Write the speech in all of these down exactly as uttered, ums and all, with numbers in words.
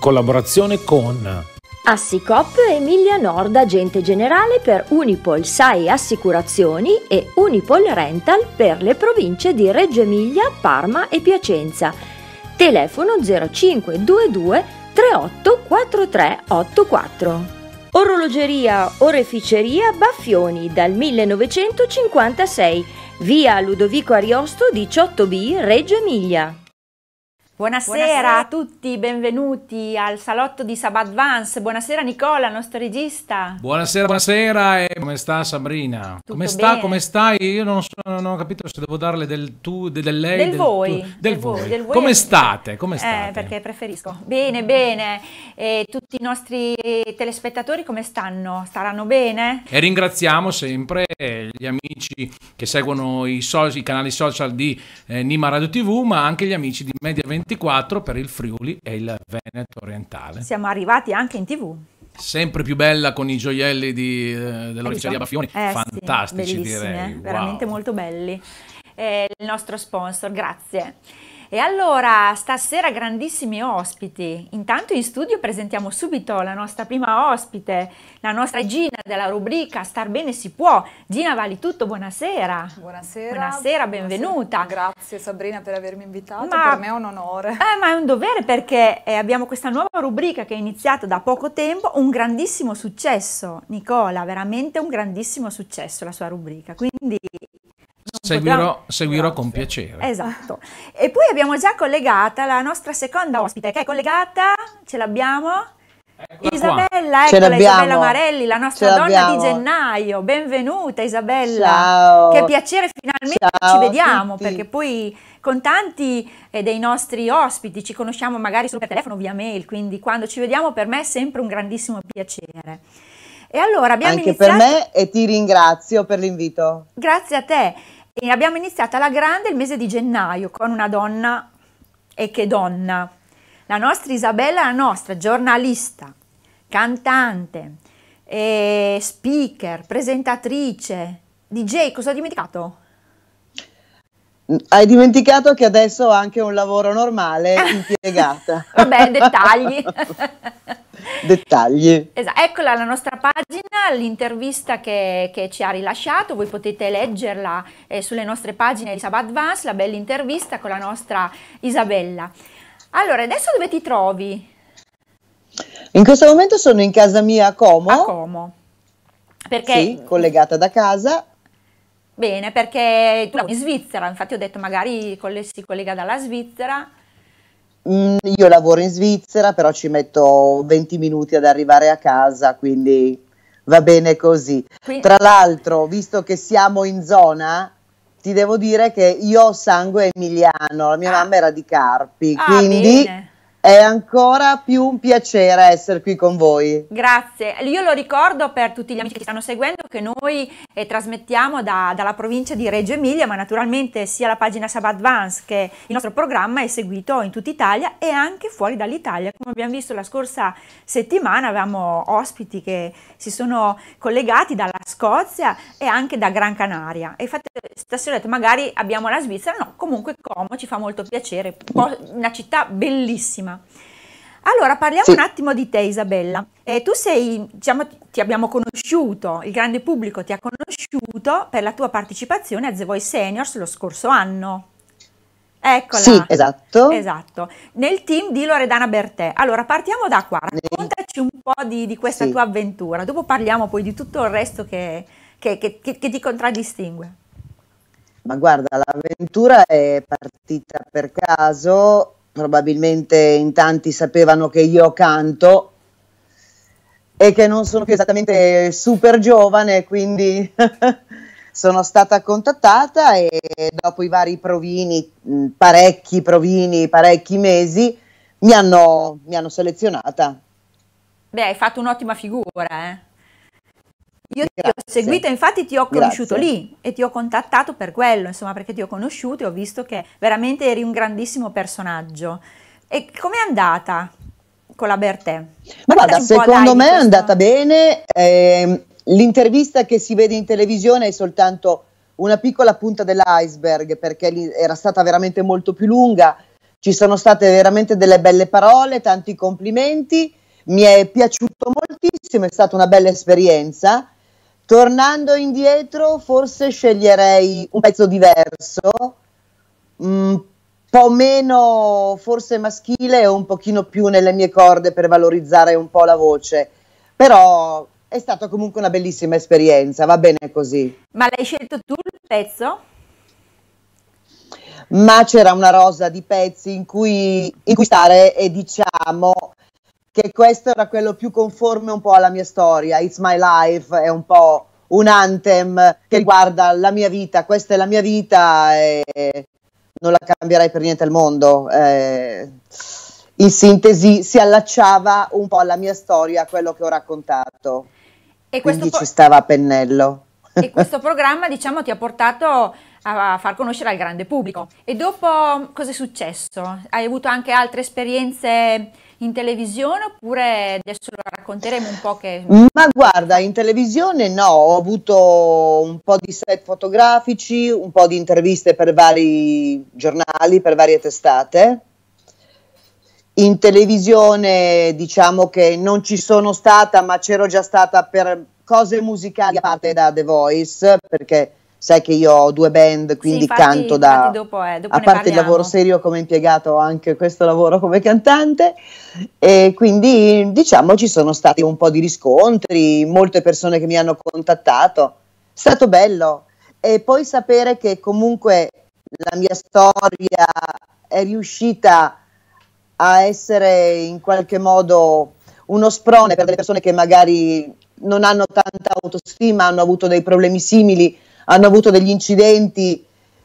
collaborazione con Assicop Emilia Nord, agente generale per Unipol S A E Assicurazioni e Unipol Rental per le province di Reggio Emilia, Parma e Piacenza. Telefono zero cinque due due tre otto quattro tre otto quattro. Orologeria Oreficeria Baffioni dal millenovecentocinquantasei, via Ludovico Ariosto diciotto B, Reggio Emilia. Buonasera, Buonasera a tutti, benvenuti al salotto di Sabadvance. Buonasera Nicola, nostro regista. Buonasera, buonasera, e come sta Sabrina? Tutto come sta, bene. come stai? Io non, so, non ho capito se devo darle del tu, de- del lei, Del voi, tu, del, del voi. voi, del voi Come è- state? Come state? Eh, perché preferisco. Bene, bene. E tutti i nostri telespettatori come stanno? Staranno bene? E ringraziamo sempre gli amici che seguono i, so- i canali social di eh, Nima Radio tivù, ma anche gli amici di Media ventiquattro per il Friuli e il Veneto orientale. Siamo arrivati anche in tivù. Sempre più bella con i gioielli di, eh, dell'Oreficeria Baffioni, Eh, fantastici sì, bellissimi, direi. eh, veramente Wow. molto belli. Eh, il nostro sponsor, grazie. E allora, stasera grandissimi ospiti. Intanto in studio presentiamo subito la nostra prima ospite, la nostra Gina della rubrica Star Bene si può. Gina Valitutto, buonasera. Buonasera. Buonasera, benvenuta. Buonasera. Grazie Sabrina per avermi invitato, Ma- per me è un onore. Eh, ma è un dovere perché eh, abbiamo questa nuova rubrica che è iniziata da poco tempo, un grandissimo successo. Nicola, veramente un grandissimo successo la sua rubrica, quindi Seguirò, potrà- seguirò con piacere. Esatto. E poi abbiamo già collegata la nostra seconda ospite, che è collegata, ce l'abbiamo? Eccola qua. Isabella, Ce eccola, l'abbiamo. Isabella Marelli, la nostra Ce donna di l'abbiamo. gennaio. Benvenuta Isabella. Ciao. Che piacere, finalmente Ciao ci a vediamo, tutti. perché poi con tanti eh, dei nostri ospiti ci conosciamo magari solo per telefono, via mail, quindi quando ci vediamo per me è sempre un grandissimo piacere. E allora abbiamo Anche iniziato... per me, e ti ringrazio per l'invito. Grazie a te. E abbiamo iniziato alla grande il mese di gennaio con una donna, e che donna, la nostra Isabella, la nostra giornalista, cantante, eh, speaker, presentatrice, D J. Cosa ho dimenticato? Hai dimenticato che adesso ho anche un lavoro normale, impiegata. Vabbè, dettagli. Dettagli. Esatto. Eccola la nostra pagina, l'intervista che, che ci ha rilasciato, voi potete leggerla eh, sulle nostre pagine di Sabadvance, la bella intervista con la nostra Isabella. Allora, adesso dove ti trovi? In questo momento sono in casa mia a Como, A Como. Perché, sì, collegata da casa. bene, perché tu lavori in Svizzera, infatti ho detto magari con le- si collega dalla Svizzera. Mm, io lavoro in Svizzera, però ci metto venti minuti ad arrivare a casa, quindi va bene così. Quindi- Tra l'altro, visto che siamo in zona, ti devo dire che io ho sangue emiliano, la mia Ah. mamma era di Carpi, Ah, quindi bene. è ancora più un piacere essere qui con voi. Grazie, io lo ricordo per tutti gli amici che ci stanno seguendo che noi eh, trasmettiamo da- dalla provincia di Reggio Emilia, ma naturalmente sia la pagina Sabadvance che il nostro programma è seguito in tutta Italia e anche fuori dall'Italia. Come abbiamo visto la scorsa settimana avevamo ospiti che si sono collegati dalla Scozia e anche da Gran Canaria. E infatti stasera ho detto magari abbiamo la Svizzera, no, comunque Como ci fa molto piacere, po- una città bellissima. Allora parliamo Sì. un attimo di te Isabella. Eh, tu sei, diciamo, ti abbiamo conosciuto, il grande pubblico ti ha conosciuto per la tua partecipazione a The Voice Seniors lo scorso anno. Eccola. Sì, esatto. Esatto, nel team di Loredana Bertè. Allora partiamo da qua, raccontaci un po' di, di questa Sì. tua avventura, dopo parliamo poi di tutto il resto che, che- che- che- che ti contraddistingue. Ma guarda, l'avventura è partita per caso, probabilmente in tanti sapevano che io canto e che non sono più esattamente super giovane, quindi sono stata contattata e dopo i vari provini, mh, parecchi provini, parecchi mesi, mi hanno, mi hanno selezionata. Beh, hai fatto un'ottima figura, eh. Io ti ho Grazie. seguito, infatti ti ho conosciuto Grazie. lì e ti ho contattato per quello, insomma, perché ti ho conosciuto e ho visto che veramente eri un grandissimo personaggio. E com'è andata con la Bertè? Ma guarda, Raccontaci un po', secondo dai, me di è questo- andata bene. ehm, l'intervista che si vede in televisione è soltanto una piccola punta dell'iceberg, perché lì era stata veramente molto più lunga. ci sono state veramente delle belle parole, tanti complimenti, mi è piaciuto moltissimo, è stata una bella esperienza. Tornando indietro forse sceglierei un pezzo diverso, un po' meno forse maschile e un pochino più nelle mie corde per valorizzare un po' la voce, però è stata comunque una bellissima esperienza, va bene così. Ma l'hai scelto tu il pezzo? Ma c'era una rosa di pezzi in cui, in cui stare, e diciamo che questo era quello più conforme un po' alla mia storia. It's My Life è un po' un anthem che riguarda la mia vita, questa è la mia vita e non la cambierei per niente al mondo. Eh, in sintesi si allacciava un po' alla mia storia, a quello che ho raccontato, E quindi questo, ci stava a pennello. e questo programma, diciamo, ti ha portato a far conoscere al grande pubblico. E dopo cosa è successo? Hai avuto anche altre esperienze in televisione oppure adesso lo racconteremo un po' che... Ma guarda, in televisione no, ho avuto un po' di set fotografici, un po' di interviste per vari giornali, per varie testate. In televisione diciamo che non ci sono stata, ma c'ero già stata per cose musicali a parte da The Voice, perché sai che io ho due band, quindi Sì, infatti- canto da... infatti dopo, eh, dopo a ne parte il parliamo. lavoro serio come impiegato, ho anche questo lavoro come cantante, e quindi diciamo ci sono stati un po' di riscontri, molte persone che mi hanno contattato, è stato bello. E poi sapere che comunque la mia storia è riuscita a essere in qualche modo uno sprone per delle persone che magari non hanno tanta autostima, hanno avuto dei problemi simili, hanno avuto degli incidenti,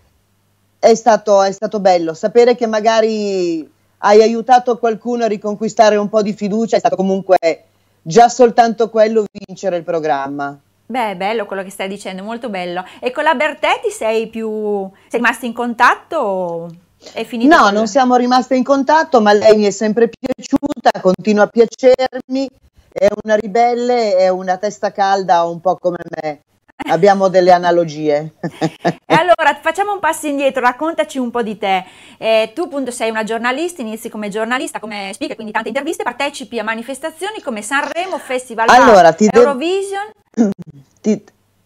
è stato, è stato bello. Sapere che magari hai aiutato qualcuno a riconquistare un po' di fiducia, è stato comunque già soltanto quello vincere il programma. Beh, è bello quello che stai dicendo, molto bello. E con la Bertè ti sei più... sei rimasta in contatto o è finito? No, quel- non siamo rimaste in contatto, ma lei mi è sempre piaciuta, continua a piacermi, è una ribelle, è una testa calda un po' come me. Abbiamo delle analogie. E allora facciamo un passo indietro, raccontaci un po' di te. Eh, tu appunto sei una giornalista, inizi come giornalista, come speaker, quindi tante interviste, partecipi a manifestazioni come Sanremo, Festival Allora, Bar, ti devo- Eurovision. Ti,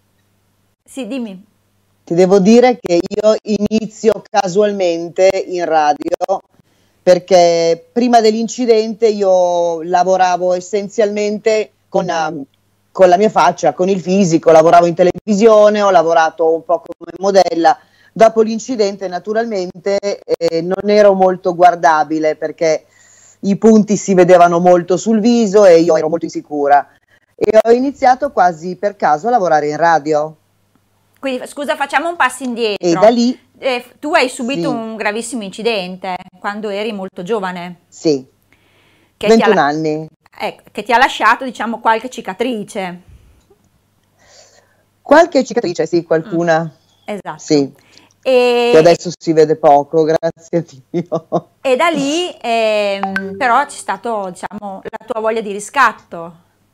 Sì, dimmi. ti devo dire che io inizio casualmente in radio, perché prima dell'incidente io lavoravo essenzialmente con, um, con la mia faccia, con il fisico, lavoravo in televisione, ho lavorato un po' come modella. Dopo l'incidente naturalmente eh, non ero molto guardabile perché i punti si vedevano molto sul viso e io ero molto insicura. E ho iniziato quasi per caso a lavorare in radio. Quindi scusa, facciamo un passo indietro. E da lì, Eh, tu hai subito Sì. un gravissimo incidente quando eri molto giovane, sì, che ti ha, ventuno anni. ecco, che ti ha lasciato, diciamo, qualche cicatrice. Qualche cicatrice, sì, qualcuna, Esatto. sì, E, che adesso si vede poco, grazie a Dio. e da lì ehm, però c'è stato, diciamo, la tua voglia di riscatto.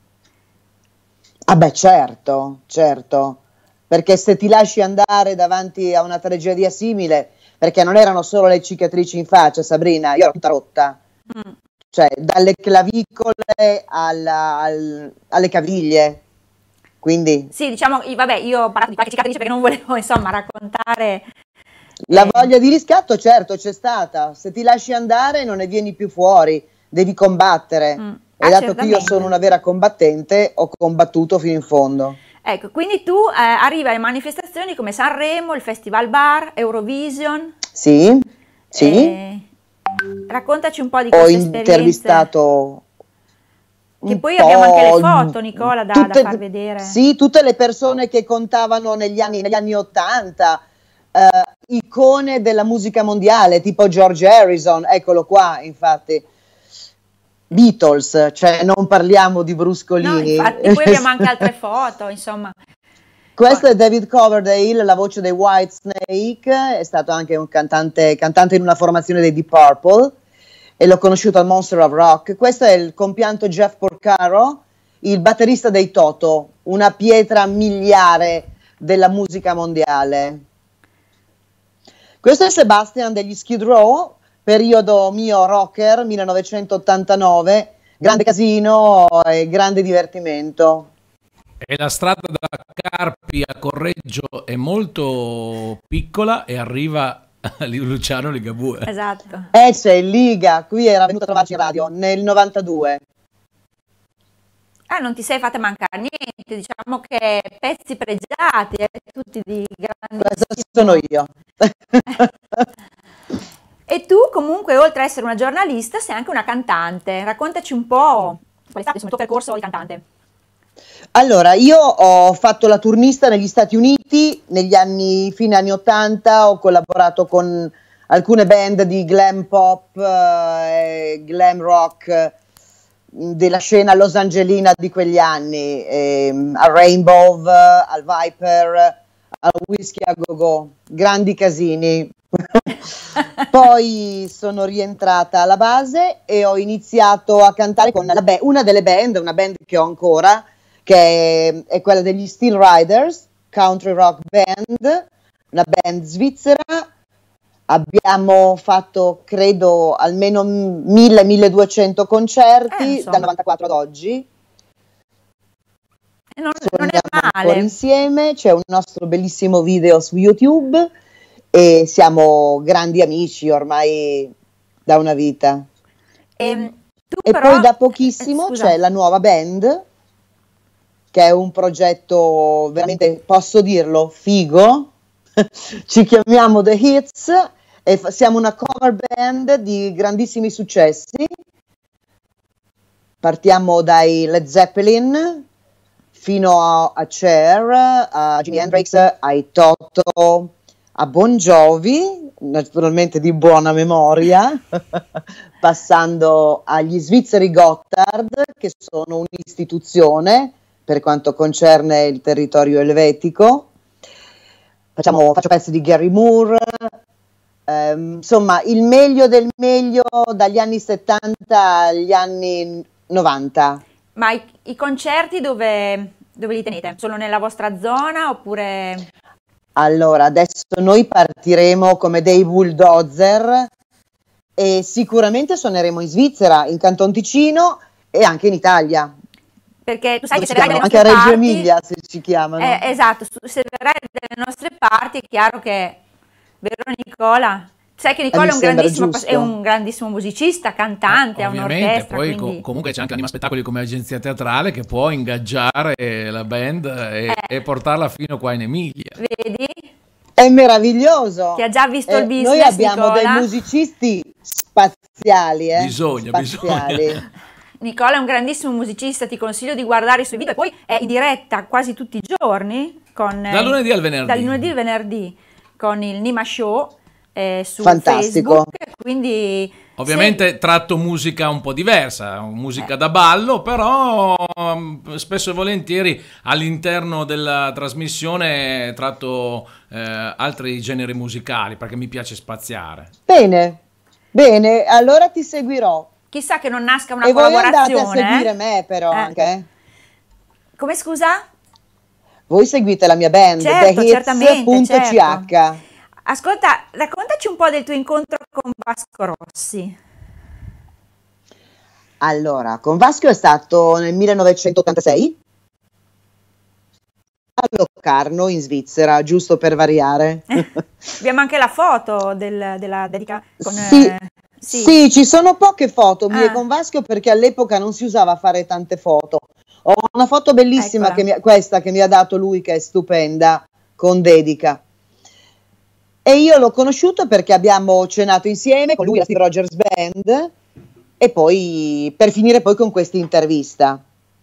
Ah beh, certo, certo, perché se ti lasci andare davanti a una tragedia simile, perché non erano solo le cicatrici in faccia, Sabrina, io ero tutta rotta, Mm. cioè dalle clavicole alla- al- alle caviglie, quindi Sì, diciamo, io- vabbè, io ho parlato di qualche cicatrice perché non volevo, insomma, raccontare. la eh, voglia di riscatto, certo, c'è stata. Se ti lasci andare non ne vieni più fuori, devi combattere. Mm. E Ah, dato che io certamente. sono una vera combattente, ho combattuto fino in fondo. Ecco, quindi tu eh, arrivi alle manifestazioni come Sanremo, il Festival Bar, Eurovision. Sì, sì. eh, raccontaci un po' di Ho queste esperienze. intervistato Che un poi abbiamo anche le po' foto, Nicola, da, da tutte- far vedere. Sì, tutte le persone che contavano negli anni, negli anni ottanta, eh, icone della musica mondiale, tipo George Harrison, eccolo qua, infatti. Beatles, cioè non parliamo di No, Bruscolini. infatti, poi abbiamo anche altre foto, insomma. Questo è David Coverdale, la voce dei Whitesnake, è stato anche un cantante, cantante in una formazione dei Deep Purple e l'ho conosciuto al Monster of Rock. Questo è il compianto Jeff Porcaro, il batterista dei Toto, una pietra miliare della musica mondiale. Questo è Sebastian degli Skid Row, periodo mio rocker, millenovecentottantanove, grande casino e grande divertimento. E la strada da Carpi a Correggio è molto piccola e arriva a Luciano Ligabue. Esatto. Eh, c'è Liga, qui era venuta a trovarci in radio nel novantadue. Ah, non ti sei fatta mancare niente, diciamo che pezzi pregiati, eh, tutti di Questa grandissimo. sono io. E tu comunque, oltre ad essere una giornalista, sei anche una cantante. Raccontaci un po' qual è stato il tuo percorso di cantante. Allora, io ho fatto la turnista negli Stati Uniti negli anni, fine anni ottanta, ho collaborato con alcune band di glam pop e glam rock eh, della scena Los Angelina di quegli anni, ehm, al Rainbow, al Viper, al Whisky a Go Go, grandi casini. Poi sono rientrata alla base e ho iniziato a cantare con la ba- una delle band, una band che ho ancora, che è, è quella degli Steel Riders, country rock band, una band svizzera. Abbiamo fatto, credo, almeno mille milleduecento concerti Eh, dal novantaquattro ad oggi. Non, non è Suoniamo ancora male. insieme, c'è un nostro bellissimo video su YouTube e siamo grandi amici ormai da una vita. E, tu E però, poi da pochissimo eh, scusa. c'è la nuova band, che è un progetto veramente, posso dirlo, figo. Ci chiamiamo The Hits e fa- siamo una cover band di grandissimi successi. Partiamo dai Led Zeppelin fino a, a Cher, a Jimi Hendrix, ai Toto, a Bon Jovi, naturalmente di buona memoria, passando agli svizzeri Gotthard, che sono un'istituzione per quanto concerne il territorio elvetico. Facciamo, faccio pezzi di Gary Moore, ehm, insomma il meglio del meglio dagli anni settanta agli anni novanta. Ma i, i concerti dove, dove li tenete? Solo nella vostra zona oppure... Allora, adesso noi partiremo come dei bulldozer e sicuramente suoneremo in Svizzera, in Canton Ticino e anche in Italia. Perché tu sai Dove che si se verrai chiamano? dalle Anche a nostre Reggio parti... Emilia se ci chiamano. Eh, esatto, su- se verrai dalle nostre parti è chiaro che, vero Nicola? Sai che Nicola Eh, è mi un sembra grandissimo, giusto. è un grandissimo musicista, cantante, ha Ovviamente, un'orchestra, poi quindi... co- comunque c'è anche Anima Spettacoli come agenzia teatrale che può ingaggiare la band e, Eh. e portarla fino qua in Emilia. Vedi? È meraviglioso. Che ha già visto Eh, il business, noi abbiamo Nicola. dei musicisti spaziali, eh? Bisogna, spaziali. bisogna. Nicola è un grandissimo musicista, ti consiglio di guardare i suoi video, e poi è in diretta quasi tutti i giorni, con, eh, Dal lunedì al venerdì. dal lunedì al venerdì, con il Nima Show eh, su Fantastico. Facebook, quindi... Ovviamente tratto musica un po' diversa, musica da ballo, però um, spesso e volentieri all'interno della trasmissione tratto eh, altri generi musicali perché mi piace spaziare. Bene, bene, allora ti seguirò. Chissà che non nasca una E voi andate collaborazione. a seguire eh? me però Eh. anche. eh. Come scusa? Voi seguite la mia band, Certo, certamente, certo. the hits punto c h. Ascolta, raccontaci un po' del tuo incontro con Vasco Rossi. Allora, con Vasco è stato nel millenovecentottantasei a Locarno in Svizzera, giusto per variare. Abbiamo anche la foto del- della dedica con... Sì, eh, sì. sì. Ci sono poche foto mie Ah. con Vasco perché all'epoca non si usava fare tante foto. Ho una foto bellissima, Eccola. che mi ha- questa che mi ha dato lui, che è stupenda, con dedica. E io l'ho conosciuto perché abbiamo cenato insieme con lui, la Steve Rogers Band, e poi per finire poi con questa intervista.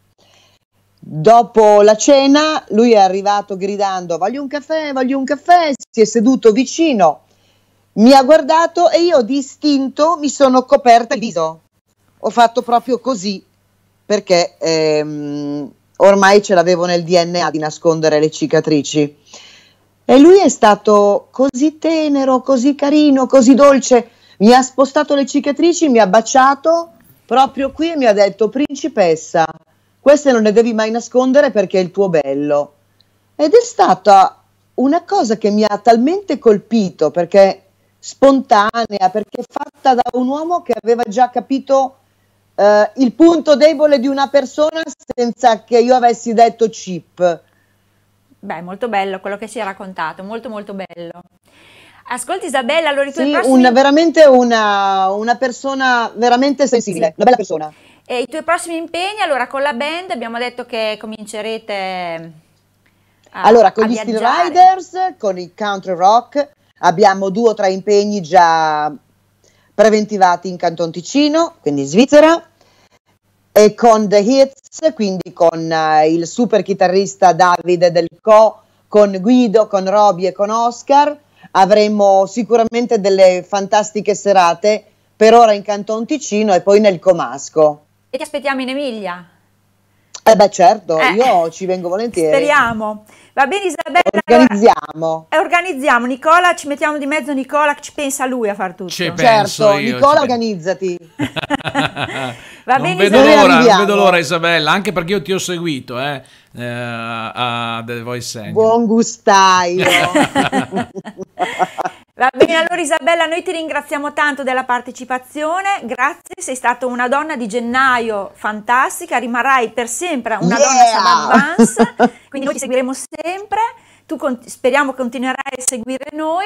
Dopo la cena lui è arrivato gridando voglio un caffè, voglio un caffè, si è seduto vicino, mi ha guardato e io d'istinto mi sono coperta il viso, ho fatto proprio così perché ehm, ormai ce l'avevo nel D N A di nascondere le cicatrici. E lui è stato così tenero, così carino, così dolce, mi ha spostato le cicatrici, mi ha baciato proprio qui e mi ha detto principessa, queste non le devi mai nascondere perché è il tuo bello. Ed è stata una cosa che mi ha talmente colpito perché spontanea, perché è fatta da un uomo che aveva già capito eh, il punto debole di una persona senza che io avessi detto chip. Beh, molto bello quello che ci hai raccontato, molto molto bello. Ascolti Isabella, allora i tuoi Sì, prossimi... una, veramente una, una persona veramente sensibile, una bella persona. E i tuoi prossimi impegni, allora con la band abbiamo detto che comincerete a, allora, con a gli Steel viaggiare. Riders, con il country rock, abbiamo due o tre impegni già preventivati in Canton Ticino, quindi in Svizzera, e con The Hits, quindi con uh, il super chitarrista Davide Del Co, con Guido, con Roby e con Oscar, avremo sicuramente delle fantastiche serate, per ora in Canton Ticino e poi nel Comasco. E ti aspettiamo in Emilia. Eh beh certo, Eh, io ci vengo volentieri. Speriamo. Va bene Isabella, Organizziamo. allora, organizziamo. Nicola, ci mettiamo di mezzo Nicola, che ci pensa lui a far tutto. Ci penso Certo, io, Nicola, ci- organizzati. Va non bene vedo Noi Isabella. l'ora, non arriviamo. vedo l'ora Isabella, anche perché io ti ho seguito eh, eh, a The Voice Senior. Buon gustaio. Va bene, allora Isabella, noi ti ringraziamo tanto della partecipazione, grazie, sei stata una donna di gennaio fantastica, rimarrai per sempre una Yeah! donna Sabbath Vance, quindi noi ti seguiremo sempre, tu con- speriamo continuerai a seguire noi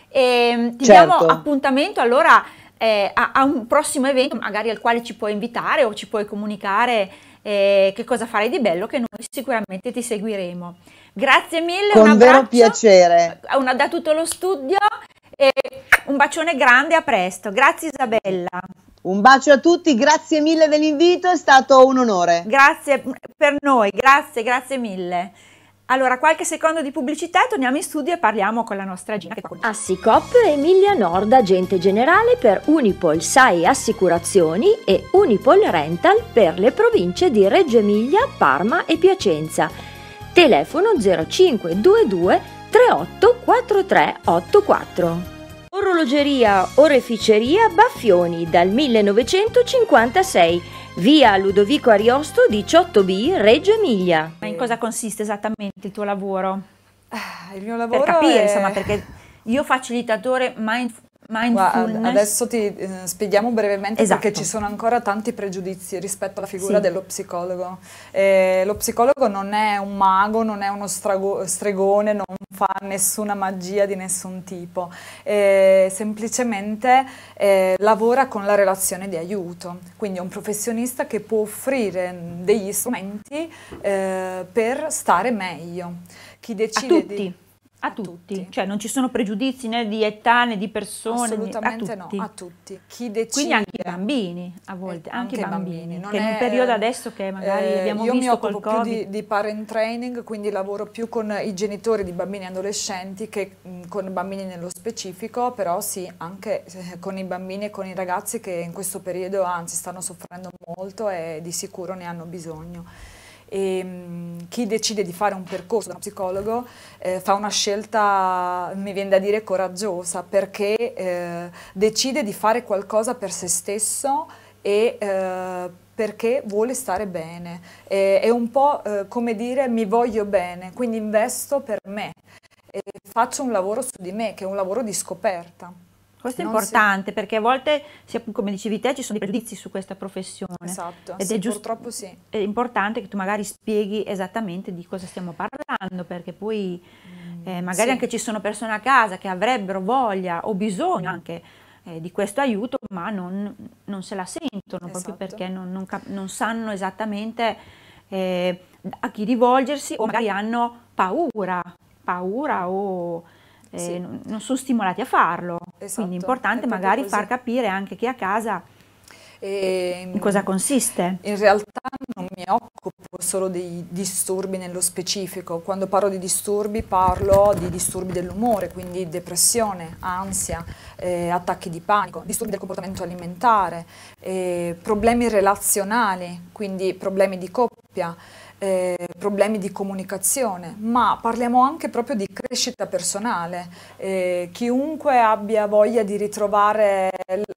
e ti Certo. diamo appuntamento allora eh, a, a un prossimo evento, magari al quale ci puoi invitare o ci puoi comunicare eh, che cosa farai di bello, che noi sicuramente ti seguiremo. Grazie mille, un Con vero abbraccio piacere. una, da tutto lo studio e un bacione grande, a presto. Grazie Isabella. Un bacio a tutti, grazie mille dell'invito, è stato un onore. Grazie per noi, grazie, grazie mille. Allora, qualche secondo di pubblicità e torniamo in studio e parliamo con la nostra Gina che è qua con noi. Assicop Emilia Nord, agente generale per Unipol S A E Assicurazioni e Unipol Rental per le province di Reggio Emilia, Parma e Piacenza. Telefono zero cinque due due tre otto quattro tre otto quattro. Orologeria Oreficeria Baffioni dal millenovecentocinquantasei, via Ludovico Ariosto diciotto B, Reggio Emilia. Ma in cosa consiste esattamente il tuo lavoro? Ah, il mio Per lavoro capire, è... insomma, perché io facilitatore mind, Guarda, mindfulness. adesso ti eh, spieghiamo brevemente Esatto. perché ci sono ancora tanti pregiudizi rispetto alla figura Sì. dello psicologo. Eh, lo psicologo non è un mago, non è uno strago- stregone, non fa nessuna magia di nessun tipo, eh, semplicemente eh, lavora con la relazione di aiuto, quindi è un professionista che può offrire degli strumenti eh, per stare meglio. Chi A decide tutti. di... A, A tutti. tutti. cioè non ci sono pregiudizi né di età né di persone, né- Assolutamente a no, tutti. a tutti. Chi decide... Quindi anche i bambini a volte, Eh, anche, i bambini, Non che in un è, periodo eh, adesso che magari eh, abbiamo io visto mi occupo col più Covid. di, di parent training, quindi lavoro più con i genitori di bambini e adolescenti che mh, con i bambini nello specifico, però sì, anche eh, con i bambini e con i ragazzi che in questo periodo anzi stanno soffrendo molto e di sicuro ne hanno bisogno. E, mh, chi decide di fare un percorso da psicologo eh, fa una scelta, mi viene da dire, coraggiosa, perché eh, decide di fare qualcosa per se stesso e eh, perché vuole stare bene. Eh, è un po' eh, come dire mi voglio bene, quindi investo per me e faccio un lavoro su di me, che è un lavoro di scoperta. Questo è Non importante perché a volte, sia- come dicevi te, ci sono dei pregiudizi su questa professione. Esatto, Ed sì, è giusto, purtroppo sì. è importante che tu magari spieghi esattamente di cosa stiamo parlando, perché poi eh, magari sì. anche ci sono persone a casa che avrebbero voglia o bisogno anche eh, di questo aiuto, ma non, non se la sentono proprio Esatto. perché non, non cap- non sanno esattamente eh, a chi rivolgersi o magari hanno paura, paura o eh, Sì. non, non sono stimolati a farlo. Esatto, Quindi è importante è proprio magari così. far capire anche chi è a casa E, in cosa consiste. In realtà non mi occupo solo dei disturbi nello specifico. Quando parlo di disturbi parlo di disturbi dell'umore, quindi depressione, ansia, eh, attacchi di panico, disturbi del comportamento alimentare, eh, problemi relazionali, quindi problemi di coppia, eh, problemi di comunicazione, ma parliamo anche proprio di crescita personale. Eh, chiunque abbia voglia di ritrovare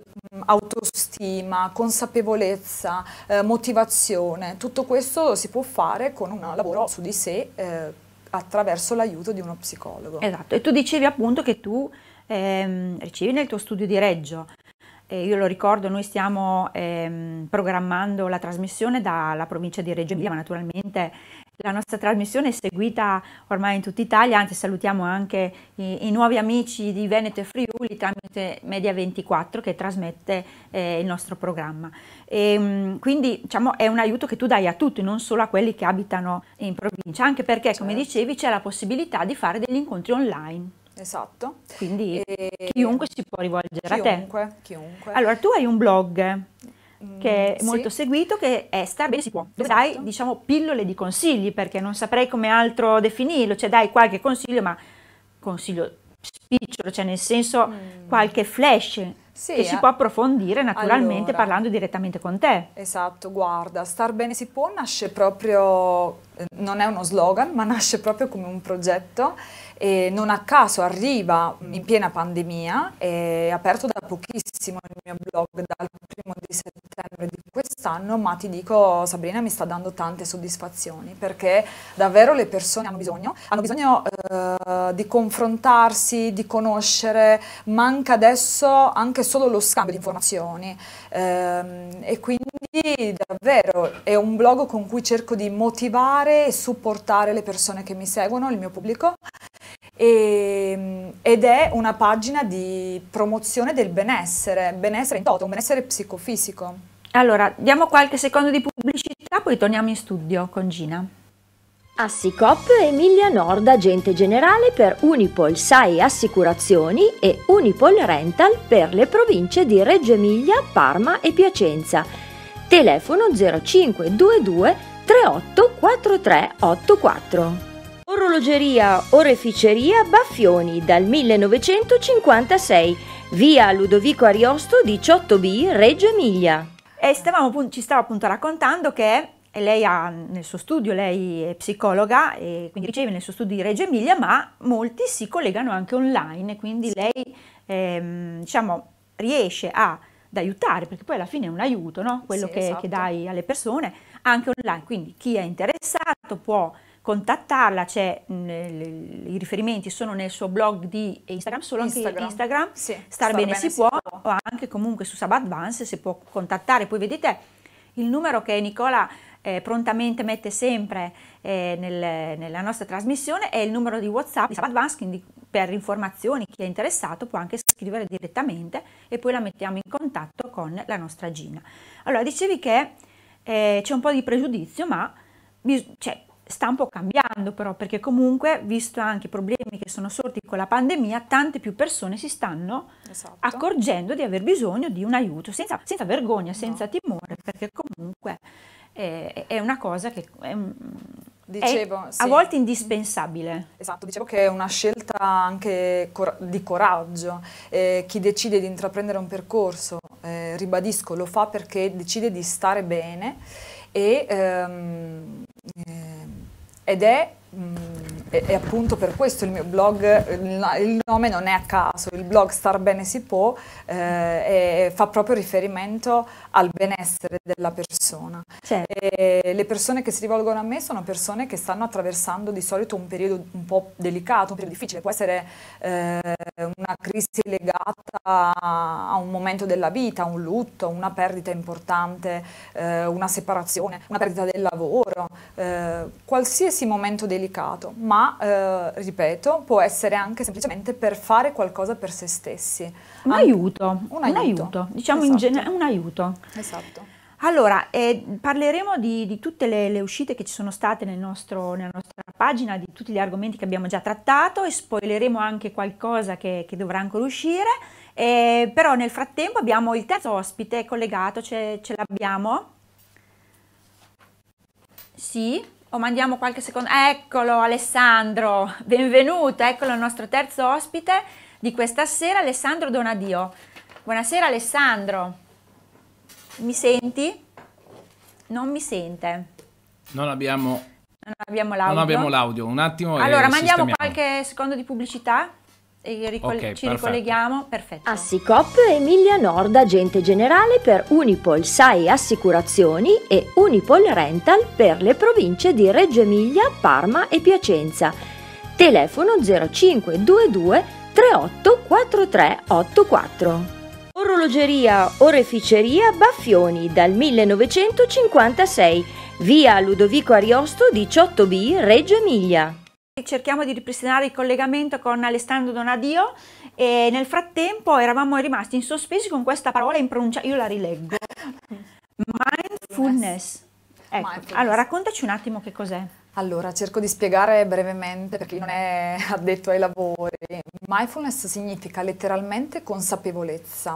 autostima, consapevolezza, eh, motivazione, tutto questo si può fare con un lavoro su di sé eh, attraverso l'aiuto di uno psicologo. Esatto, e tu dicevi appunto che tu ehm, ricevi nel tuo studio di Reggio. Eh, io lo ricordo, noi stiamo ehm, programmando la trasmissione dalla provincia di Reggio Emilia, ma naturalmente la nostra trasmissione è seguita ormai in tutta Italia, anzi salutiamo anche i, i nuovi amici di Veneto e Friuli tramite Media ventiquattro che trasmette eh, il nostro programma. E, mh, quindi diciamo, è un aiuto che tu dai a tutti, non solo a quelli che abitano in provincia, anche perché, certo, come dicevi, c'è la possibilità di fare degli incontri online. Esatto. Quindi e... chiunque si può rivolgere chiunque, a te. Chiunque. Allora, tu hai un blog che è mm, molto sì. seguito, che è Star Bene Si Può, dove Esatto. dai, diciamo, pillole di consigli, perché non saprei come altro definirlo, cioè dai qualche consiglio, ma consiglio spicciolo, cioè nel senso mm. qualche flash Sì, che si eh. può approfondire naturalmente Allora, parlando direttamente con te. Esatto, guarda, Star Bene Si Può nasce proprio, eh, non è uno slogan, ma nasce proprio come un progetto e non a caso arriva in piena pandemia, è aperto da pochissimo il mio blog, dal primo di settembre di quest'anno, ma ti dico, Sabrina, mi sta dando tante soddisfazioni perché davvero le persone hanno bisogno, hanno bisogno eh, di confrontarsi, di conoscere, manca adesso anche solo lo scambio di informazioni ehm, e quindi davvero è un blog con cui cerco di motivare e supportare le persone che mi seguono, il mio pubblico. E, ed è una pagina di promozione del benessere, benessere in toto, un benessere psicofisico. Allora, diamo qualche secondo di pubblicità, poi torniamo in studio con Gina. Assicop Emilia Nord, agente generale per Unipol S A E Assicurazioni e Unipol Rental per le province di Reggio Emilia, Parma e Piacenza. Telefono zero cinque due due tre otto quattro tre otto quattro. Orologeria Oreficeria Baffioni dal millenovecentocinquantasei, via Ludovico Ariosto diciotto B, Reggio Emilia. E stavamo, ci stava appunto raccontando che lei ha nel suo studio, lei è psicologa e quindi riceve nel suo studio di Reggio Emilia, ma molti si collegano anche online, quindi lei ehm, diciamo riesce a, ad aiutare, perché poi alla fine è un aiuto, no? Quello Sì, che, esatto. che dai alle persone, anche online, quindi chi è interessato può contattarla, c'è, i riferimenti sono nel suo blog di Instagram, solo Instagram. anche Instagram, Sì, Star, Star Bene, Bene Si, Si può, Può. o anche comunque su Sabadvance si può contattare, poi vedete il numero che Nicola eh, prontamente mette sempre eh, nel, nella nostra trasmissione è il numero di WhatsApp di Sabadvance, quindi per informazioni chi è interessato può anche scrivere direttamente e poi la mettiamo in contatto con la nostra Gina. Allora, dicevi che eh, c'è un po' di pregiudizio, ma cioè, sta un po' cambiando però, perché comunque, visto anche i problemi che sono sorti con la pandemia, tante più persone si stanno Esatto. accorgendo di aver bisogno di un aiuto, senza, senza vergogna, senza No. timore, perché comunque è, è una cosa che è, Dicevo, è sì. a volte indispensabile. Esatto, dicevo che è una scelta anche cor- di coraggio. Eh, chi decide di intraprendere un percorso, eh, ribadisco, lo fa perché decide di stare bene e, ehm, eh, ed è, mh, è, è appunto per questo il mio blog, il, il nome non è a caso, il blog Star Bene Si Può eh, è, fa proprio riferimento al benessere della persona. Certo. E le persone che si rivolgono a me sono persone che stanno attraversando di solito un periodo un po' delicato, un periodo difficile, può essere eh, una crisi legata a un momento della vita, un lutto, una perdita importante, eh, una separazione, una perdita del lavoro, eh, qualsiasi momento delicato, ma eh, ripeto, può essere anche semplicemente per fare qualcosa per se stessi. Un An- aiuto, un un aiuto, aiuto, diciamo in esatto. genere un aiuto. Esatto. Allora, eh, parleremo di, di tutte le, le uscite che ci sono state nel nostro, nella nostra pagina, di tutti gli argomenti che abbiamo già trattato e spoileremo anche qualcosa che, che dovrà ancora uscire, eh, però nel frattempo abbiamo il terzo ospite collegato, ce, ce l'abbiamo? Sì? O mandiamo qualche secondo? Eccolo Alessandro, benvenuto, eccolo il nostro terzo ospite di questa sera, Alessandro Donadio. Buonasera Alessandro. Mi senti? Non mi sente. Non abbiamo, Non abbiamo l'audio. non abbiamo l'audio, un attimo. Allora, e mandiamo sistemiamo. qualche secondo di pubblicità e ricol- Ok, ci perfetto. ricolleghiamo. Perfetto. Assicop Emilia Nord, agente generale per Unipol S A E Assicurazioni e Unipol Rental per le province di Reggio Emilia, Parma e Piacenza. Telefono zero cinque due due tre otto quattro tre otto quattro. Orologeria Oreficeria Baffioni dal millenovecentocinquantasei, via Ludovico Ariosto diciotto B, Reggio Emilia. Cerchiamo di ripristinare il collegamento con Alessandro Donadio e nel frattempo eravamo rimasti in sospesi con questa parola impronunciabile, io la rileggo. Mindfulness. Ecco, Mindfulness. Allora raccontaci un attimo che cos'è. Allora, cerco di spiegare brevemente per chi non è addetto ai lavori. Mindfulness significa letteralmente consapevolezza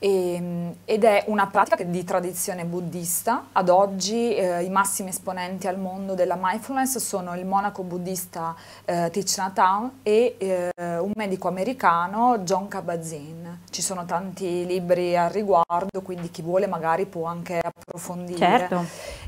e, ed è una pratica di tradizione buddista. Ad oggi eh, i massimi esponenti al mondo della mindfulness sono il monaco buddista eh, Thich Nhat Hanh e eh, un medico americano, Jon Kabat-Zinn. Ci sono tanti libri al riguardo, quindi chi vuole magari può anche approfondire. Certo.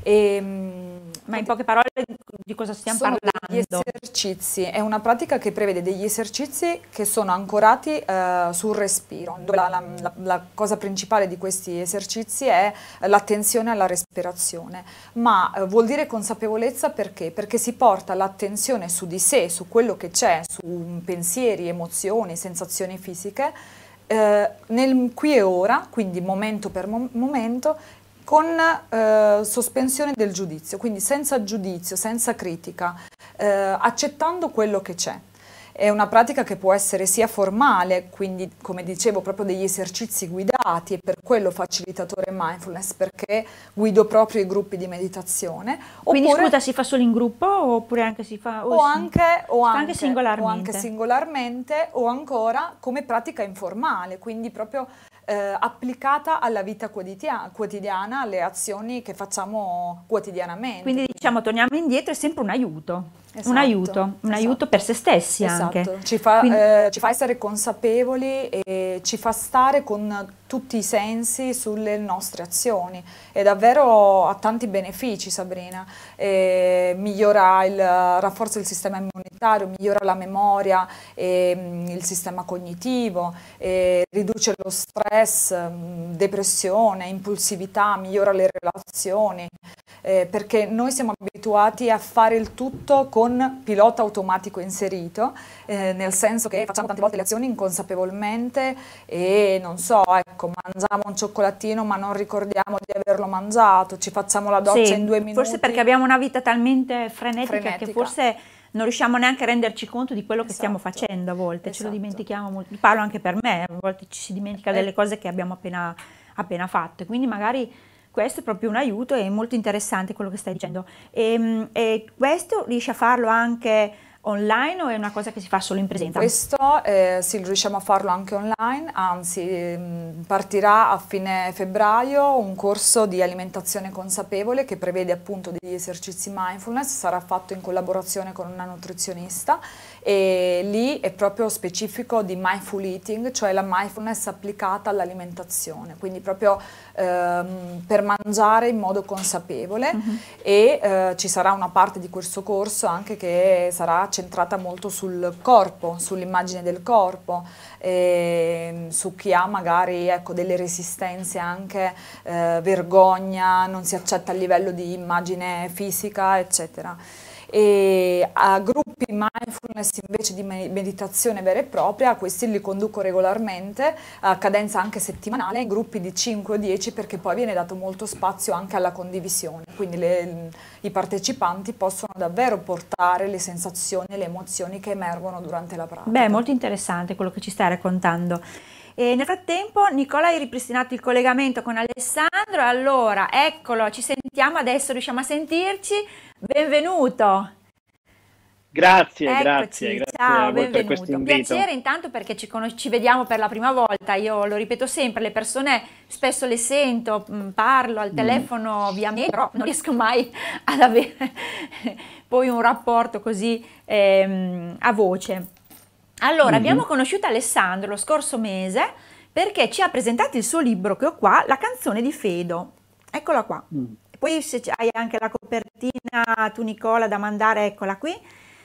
E, Ma in poche parole di cosa stiamo sono parlando? degli esercizi, è una pratica che prevede degli esercizi che sono ancorati eh, sul respiro. La, la, la, la cosa principale di questi esercizi è l'attenzione alla respirazione, ma eh, vuol dire consapevolezza perché? Perché si porta l'attenzione su di sé, su quello che c'è, su pensieri, emozioni, sensazioni fisiche, eh, nel qui e ora, quindi momento per mo momento, con eh, sospensione del giudizio, quindi senza giudizio, senza critica, eh, accettando quello che c'è. È una pratica che può essere sia formale, quindi come dicevo proprio degli esercizi guidati, e per quello facilitatore mindfulness, perché guido proprio i gruppi di meditazione. Quindi oppure, scusa, si fa solo in gruppo oppure anche si fa... o, o si- anche, o, fa anche, anche singolarmente. o anche singolarmente, o ancora come pratica informale, quindi proprio eh, applicata alla vita quotidiana, quotidiana, alle azioni che facciamo quotidianamente. Quindi diciamo, torniamo indietro, è sempre un aiuto. Esatto, un aiuto, un esatto. aiuto per se stessi Esatto. anche. Ci fa, Quindi- eh, ci fa essere consapevoli e ci fa stare con tutti i sensi sulle nostre azioni. E davvero ha tanti benefici, Sabrina. Eh, migliora il, rafforza il sistema immunitario, migliora la memoria, eh, il sistema cognitivo, eh, riduce lo stress, mh, depressione, impulsività, migliora le relazioni. Eh, perché noi siamo abituati a fare il tutto con pilota automatico inserito, eh, nel senso che facciamo tante volte le azioni inconsapevolmente e non so, ecco, mangiamo un cioccolatino ma non ricordiamo di averlo mangiato, ci facciamo la doccia Sì, in due minuti. forse perché abbiamo una vita talmente frenetica, Frenetica. che forse non riusciamo neanche a renderci conto di quello che stiamo Esatto. facendo a volte, ce lo Esatto. dimentichiamo molto. Parlo anche per me, a volte ci si dimentica Eh. delle cose che abbiamo appena, appena fatto, quindi magari questo è proprio un aiuto, è molto interessante quello che stai dicendo. E, e questo riesci a farlo anche online o è una cosa che si fa solo in presenza? Questo eh, sì, riusciamo a farlo anche online, anzi mh, partirà a fine febbraio un corso di alimentazione consapevole che prevede appunto degli esercizi mindfulness, sarà fatto in collaborazione con una nutrizionista e lì è proprio specifico di mindful eating, cioè la mindfulness applicata all'alimentazione, quindi proprio ehm, per mangiare in modo consapevole. Mhm. E eh, ci sarà una parte di questo corso anche che sarà centrata molto sul corpo, sull'immagine del corpo, e su chi ha magari ecco, delle resistenze anche, eh, vergogna, non si accetta a livello di immagine fisica, eccetera. E a gruppi mindfulness invece di meditazione vera e propria, questi li conduco regolarmente a cadenza anche settimanale, in gruppi di cinque o dieci, perché poi viene dato molto spazio anche alla condivisione, quindi le, i partecipanti possono davvero portare le sensazioni e le emozioni che emergono durante la pratica. Beh, molto interessante quello che ci stai raccontando. E nel frattempo Nicola hai ripristinato il collegamento con Alessandro, allora eccolo, ci sentiamo adesso, riusciamo a sentirci, benvenuto. Grazie, Eccoci, grazie, grazie ciao, a voi per questo benvenuto. invito. Piacere intanto perché ci, ci vediamo per la prima volta, io lo ripeto sempre, le persone spesso le sento, mh, parlo al telefono mm. via mail, però non riesco mai ad avere poi un rapporto così ehm, a voce. Allora, mm-hmm. abbiamo conosciuto Alessandro lo scorso mese perché ci ha presentato il suo libro che ho qua, La canzone di Fedo. Eccola qua. Mm. Poi se hai anche la copertina tu Nicola da mandare, eccola qui.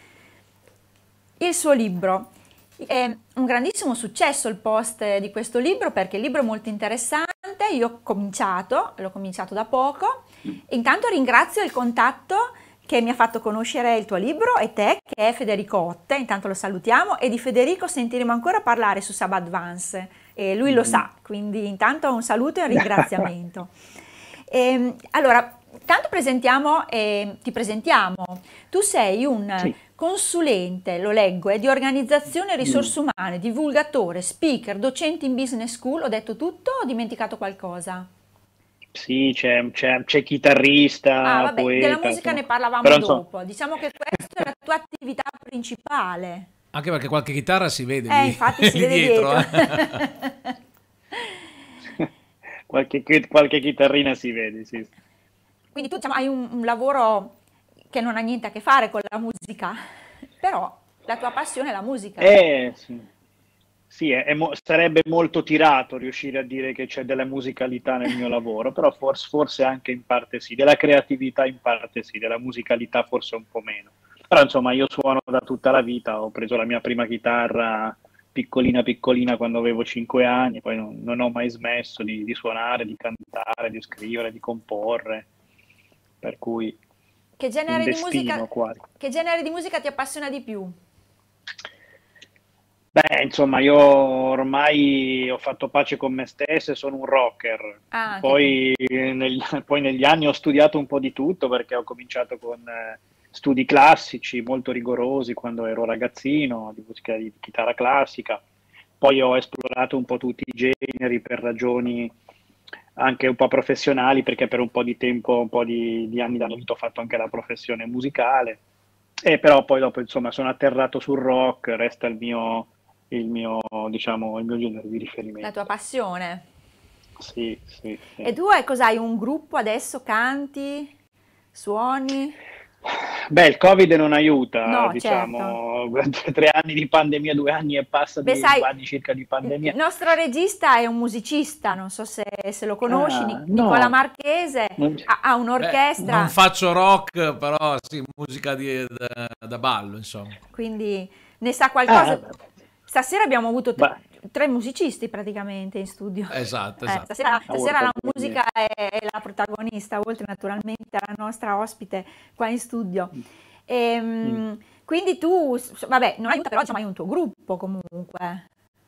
Il suo libro. È un grandissimo successo il post di questo libro perché il libro è molto interessante, io ho cominciato, l'ho cominciato da poco. Intanto ringrazio il contatto che mi ha fatto conoscere il tuo libro, e te, che è Federico Otte, intanto lo salutiamo, e di Federico sentiremo ancora parlare su Sub Advance, e lui lo sa, quindi intanto un saluto e un ringraziamento. E, allora, tanto presentiamo, eh, ti presentiamo, tu sei un Sì. consulente, lo leggo, è di organizzazione e risorse umane, divulgatore, speaker, docente in business school. Ho detto tutto o ho dimenticato qualcosa? Sì, c'è, c'è, c'è chitarrista, Ah, vabbè, poeta, della musica insomma. ne parlavamo Però, insomma, dopo. Diciamo che questa è la tua attività principale. Anche perché qualche chitarra si vede Eh, lì, infatti si lì vede dietro. dietro. eh. qualche, qualche chitarrina si vede, sì. Quindi tu, diciamo, hai un, un lavoro che non ha niente a che fare con la musica, però la tua passione è la musica. Eh, sì. Sì, è- è mo- sarebbe molto tirato riuscire a dire che c'è della musicalità nel mio lavoro, però forse, forse anche in parte sì, della creatività in parte sì, della musicalità forse un po' meno. Però insomma io suono da tutta la vita, ho preso la mia prima chitarra piccolina piccolina quando avevo cinque anni, poi non, non ho mai smesso di, di suonare, di cantare, di scrivere, di comporre, per cui Che un genere di destino musica, quasi. che genere di musica ti appassiona di più? Beh, insomma, io ormai ho fatto pace con me stesso e sono un rocker. Ah, anche tu. Poi, negli, poi negli anni ho studiato un po' di tutto perché ho cominciato con eh, studi classici molto rigorosi quando ero ragazzino, di musica di chitarra classica. Poi ho esplorato un po' tutti i generi per ragioni anche un po' professionali, perché per un po' di tempo, un po' di, di anni da vita ho fatto anche la professione musicale. E però poi dopo, insomma, sono atterrato sul rock, resta il mio il mio, diciamo, il mio genere di La riferimento. tua passione. Sì, sì, sì. E tu hai, cos'hai, un gruppo adesso? Canti? Suoni? Beh, il Covid non aiuta, No, certo. diciamo, tre anni di pandemia, due anni e passa Beh, di sai, due anni circa di il pandemia. nostro regista è un musicista, non so se, se lo conosci, Ah, Nic- Nicola no, Marchese, non- ha, ha Beh, un'orchestra, non faccio rock, però sì, musica di- da, da ballo, insomma. quindi ne sa Ah, qualcosa. beh, Stasera abbiamo avuto beh, tre, tre musicisti praticamente in studio. Esatto, Eh, esatto. stasera, ah, stasera urca, la quindi- musica è, è la protagonista, oltre naturalmente alla nostra ospite qua in studio. Ehm, quindi tu, s- vabbè, non aiuta, però insomma, hai un tuo gruppo comunque.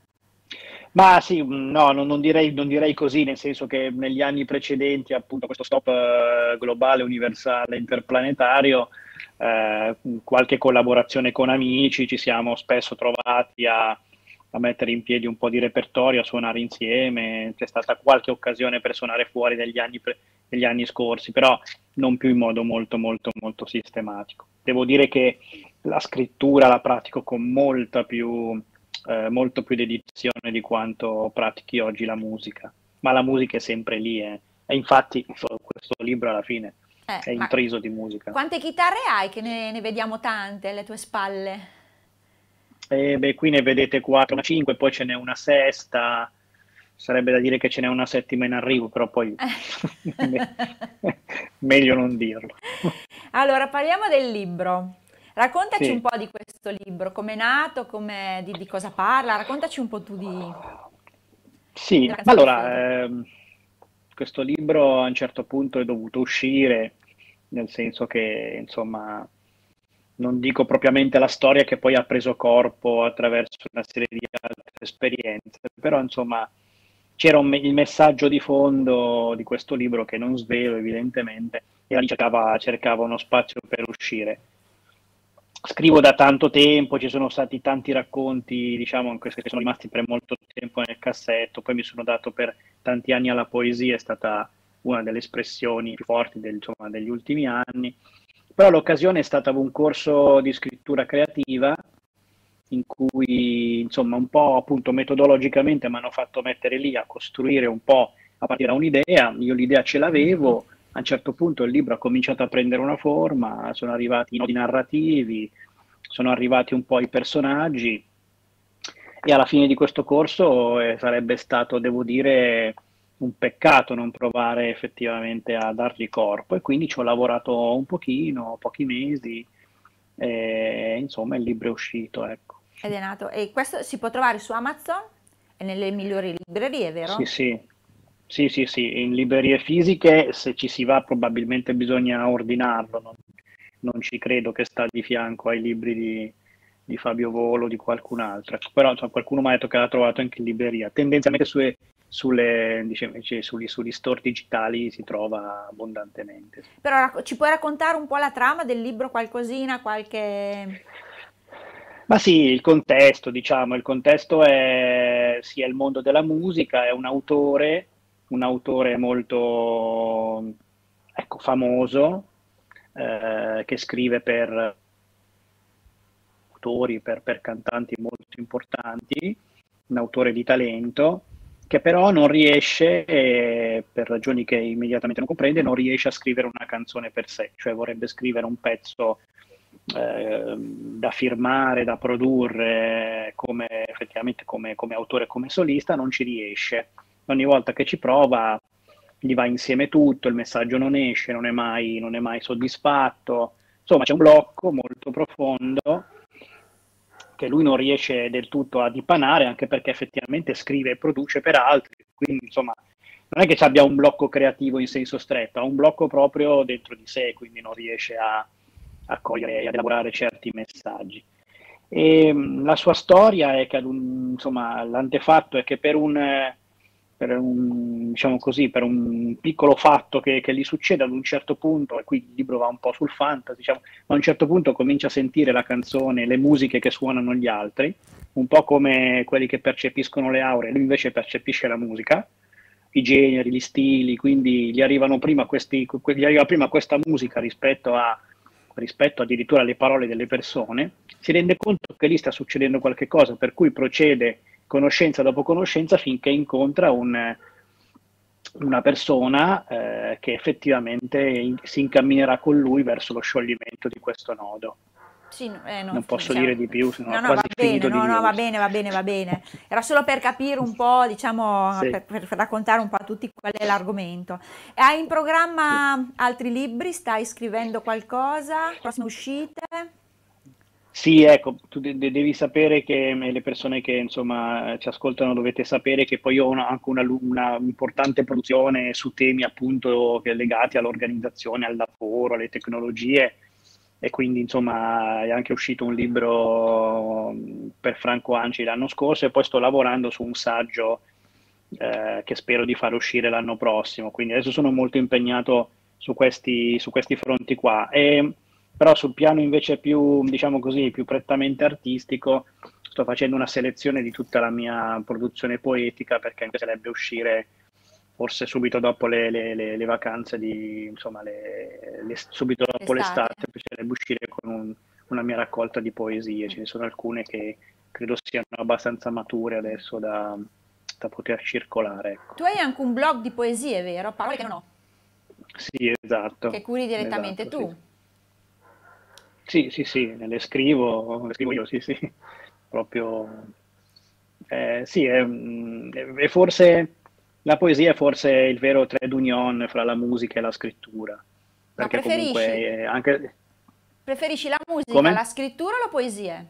Ma sì, mh, no, non, non direi, non direi così, nel senso che negli anni precedenti, appunto, questo stop eh, globale, universale, interplanetario, eh, qualche collaborazione con amici, ci siamo spesso trovati a, a mettere in piedi un po' di repertorio, a suonare insieme, c'è stata qualche occasione per suonare fuori negli anni, pre- negli anni scorsi, però non più in modo molto, molto, molto sistematico. Devo dire che la scrittura la pratico con molta più eh, molto più dedizione di quanto pratichi oggi la musica, ma la musica è sempre lì, eh. E infatti questo libro alla fine Eh, è ma intriso di musica. quante chitarre hai, che ne, ne vediamo tante alle tue spalle? E beh, qui ne vedete quattro, una cinque, poi ce n'è una sesta, sarebbe da dire che ce n'è una settima in arrivo, però poi me- meglio non dirlo. Allora, parliamo del libro. Raccontaci Sì. un po' di questo libro, come è nato, come, di, di cosa parla, raccontaci un po' tu di, Sì, della canzone di Fede. allora, ehm, questo libro a un certo punto è dovuto uscire, nel senso che, insomma, non dico propriamente la storia che poi ha preso corpo attraverso una serie di altre esperienze, però, insomma, c'era un me- il messaggio di fondo di questo libro che non svelo, evidentemente, e lì cercava, cercava uno spazio per uscire. Scrivo da tanto tempo, ci sono stati tanti racconti, diciamo, che sono rimasti per molto tempo nel cassetto, poi mi sono dato per tanti anni alla poesia, è stata una delle espressioni più forti del- insomma, degli ultimi anni, però l'occasione è stata un corso di scrittura creativa in cui, insomma, un po' appunto metodologicamente mi hanno fatto mettere lì a costruire un po' a partire da un'idea, io l'idea ce l'avevo, a un certo punto il libro ha cominciato a prendere una forma, sono arrivati i nodi narrativi, sono arrivati un po' i personaggi e alla fine di questo corso eh, sarebbe stato, devo dire, un peccato non provare effettivamente a dargli corpo e quindi ci ho lavorato un pochino, pochi mesi e insomma il libro è uscito, ecco. Ed è nato. E questo si può trovare su Amazon e nelle migliori librerie, vero? Sì, sì, sì, sì, sì, in librerie fisiche se ci si va probabilmente bisogna ordinarlo, non, non ci credo che sta di fianco ai libri di, di Fabio Volo o di qualcun altro. Ecco, però insomma, qualcuno mi ha detto che l'ha trovato anche in libreria. Tendenzialmente sulle, sulle, diciamo, sugli, sugli store digitali si trova abbondantemente. Però racco- ci puoi raccontare un po' la trama del libro, qualcosina, qualche... Ma sì, il contesto, diciamo, il contesto è sia il mondo della musica, è un autore, un autore molto, ecco, famoso, eh, che scrive per autori, per, per cantanti molto importanti, un autore di talento, che però non riesce, eh, per ragioni che immediatamente non comprende, non riesce a scrivere una canzone per sé, cioè vorrebbe scrivere un pezzo eh, da firmare, da produrre come, effettivamente come, come autore, come solista, non ci riesce. Ogni volta che ci prova gli va insieme tutto, il messaggio non esce, non è mai, non è mai soddisfatto, insomma c'è un blocco molto profondo che lui non riesce del tutto a dipanare, anche perché effettivamente scrive e produce per altri, quindi insomma non è che ci abbia un blocco creativo in senso stretto, ha un blocco proprio dentro di sé, quindi non riesce a, a cogliere e ad elaborare certi messaggi. E mh, la sua storia è che, ad un- insomma, l'antefatto è che per un, eh, per un, diciamo così, per un piccolo fatto che, che gli succede ad un certo punto, e qui il libro va un po' sul fantasy, diciamo, ma a un certo punto comincia a sentire la canzone, le musiche che suonano gli altri, un po' come quelli che percepiscono le aure, lui invece percepisce la musica, i generi, gli stili, quindi gli arrivano prima questi, que- gli arriva prima questa musica rispetto a rispetto addirittura alle parole delle persone, si rende conto che lì sta succedendo qualche cosa, per cui procede conoscenza dopo conoscenza finché incontra un, una persona eh, che effettivamente in- si incamminerà con lui verso lo scioglimento di questo nodo. Sì, no- eh, no, Non posso diciamo- dire di più, se no No, ho no, va quasi bene, finito di no, no, dirlo. va bene, va bene, va bene. Era solo per capire un po', diciamo, Sì. per, per raccontare un po' a tutti qual è l'argomento. E hai in programma altri libri? Stai scrivendo qualcosa? Prossime uscite? Sì, ecco, tu de- de- devi sapere che eh, le persone che insomma ci ascoltano dovete sapere che poi io ho una- anche una, lu- una importante produzione su temi appunto che legati all'organizzazione, al lavoro, alle tecnologie e quindi insomma è anche uscito un libro mh, per Franco Anci l'anno scorso e poi sto lavorando su un saggio eh, che spero di far uscire l'anno prossimo, quindi adesso sono molto impegnato su questi, su questi fronti qua. E, però sul piano invece più, diciamo così, più prettamente artistico, sto facendo una selezione di tutta la mia produzione poetica perché mi piacerebbe uscire forse subito dopo le, le- le- le vacanze, di, insomma, le- le- subito dopo L'estate. l'estate, mi piacerebbe uscire con un- una mia raccolta di poesie. Ce ne sono alcune che credo siano abbastanza mature adesso da, da poter circolare. Ecco. Tu hai anche un blog di poesie, vero? Parole che non ho, Sì, esatto. che curi direttamente Esatto, tu. Sì, sì, sì, sì, le scrivo, le scrivo io, sì, sì, proprio, eh, sì, è, mm, è- è forse, la poesia è forse il vero trade union fra la musica e la scrittura, Ma perché preferisci, comunque eh, anche, preferisci la musica, come? la scrittura o la poesia?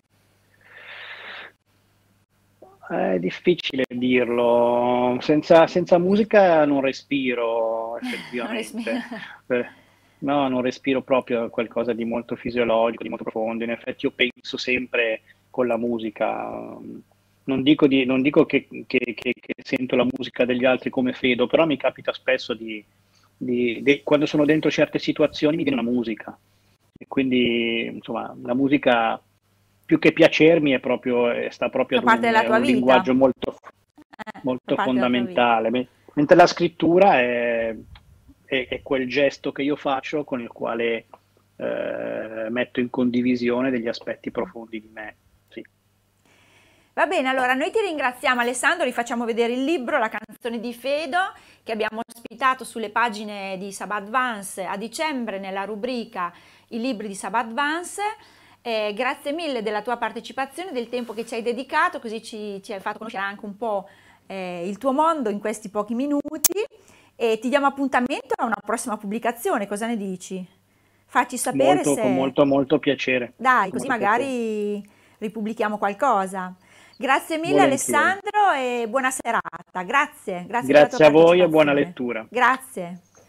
È difficile dirlo, senza, senza musica non respiro Non effettivamente. respiro. Per- no, non respiro proprio qualcosa di molto fisiologico, di molto profondo. In effetti io penso sempre con la musica. Non dico, di- non dico che, che- che- che sento la musica degli altri come Fedo, però mi capita spesso di, di- di- quando sono dentro certe situazioni mi viene una musica. E quindi, insomma, la musica più che piacermi è proprio, eh, sta proprio Fa ad parte un, della è tua un linguaggio vita. molto, Eh, fa molto parte della tua vita. fondamentale. Me- Mentre la scrittura è, è- è quel gesto che io faccio con il quale eh, metto in condivisione degli aspetti profondi di me. Sì. Va bene, allora noi ti ringraziamo Alessandro, rifacciamo vedere il libro, La canzone di Fedo, che abbiamo ospitato sulle pagine di Sabat Vance a dicembre nella rubrica I libri di Sabat Vance. Eh, grazie mille della tua partecipazione, del tempo che ci hai dedicato, così ci, ci hai fatto conoscere anche un po' eh, il tuo mondo in questi pochi minuti e ti diamo appuntamento a una prossima pubblicazione, cosa ne dici? Facci sapere Molto, con se... molto, molto piacere. Dai, Con così molto piacere. magari ripubblichiamo qualcosa. Grazie mille Volentieri. Alessandro e buona serata. Grazie, grazie per la tua Grazie a voi e buona partecipazione. lettura. Grazie.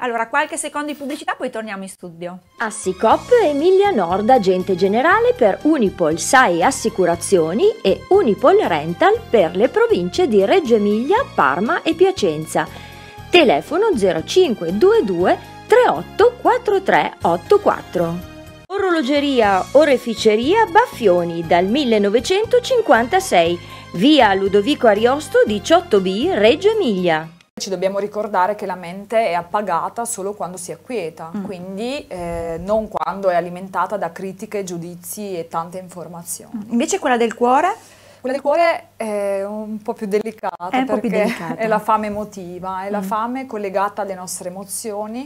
Allora, qualche secondo di pubblicità, poi torniamo in studio. Assicop Emilia Nord, agente generale per Unipol S A E Assicurazioni e Unipol Rental per le province di Reggio Emilia, Parma e Piacenza. Telefono zero cinque due due tre otto quattro tre otto quattro. Orologeria Oreficeria Baffioni dal millenovecentocinquantasei, via Ludovico Ariosto diciotto B, Reggio Emilia. Ci dobbiamo ricordare che la mente è appagata solo quando si acquieta, mm. quindi eh, non quando è alimentata da critiche, giudizi e tante informazioni. Invece quella del cuore? Quella del cuore è un po' più delicata, è un perché po' più delicata. È la fame emotiva, è la mm. fame collegata alle nostre emozioni,